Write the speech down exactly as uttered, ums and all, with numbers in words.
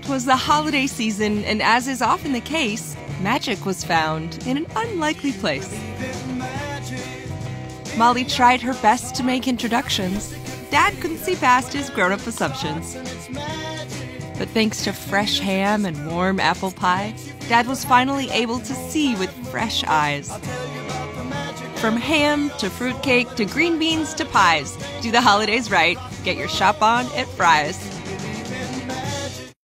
'Twas the holiday season, and as is often the case, magic was found in an unlikely place. Molly tried her best to make introductions. Dad couldn't see past his grown-up assumptions. But thanks to fresh ham and warm apple pie, Dad was finally able to see with fresh eyes. From ham to fruitcake to green beans to pies, do the holidays right. Get your shop on at Fry's.